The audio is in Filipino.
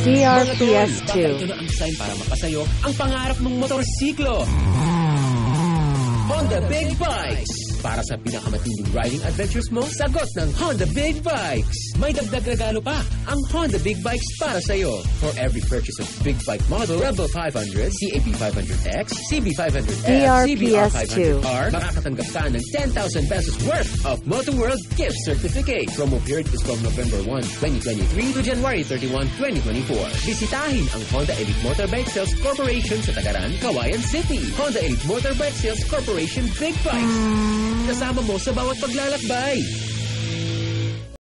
DRPS 2. Baka ito na ang sign para mapasayo ang pangarap mong motorsiklo. Honda Big Bikes. Para sa pinakamatinding riding adventures mo, sagot ng Honda Big Bikes. May dagdag regalo pa ang Honda Big Bikes para sa'yo. For every purchase of Big Bike model, Rebel 500, CAP 500X, CB 500F, DRPS 2, makakatanggap ka ng 10,000 pesos worth of Motorworld gift certificate. Promo period is from November 1, 2023 to January 31, 2024. Bisitahin ang Honda Elite Motorbike Sales Corporation sa Tagaran, Cauayan City. Honda Elite Motorbike Sales Corporation Big Bikes. Kasama mo sa bawat paglalakbay.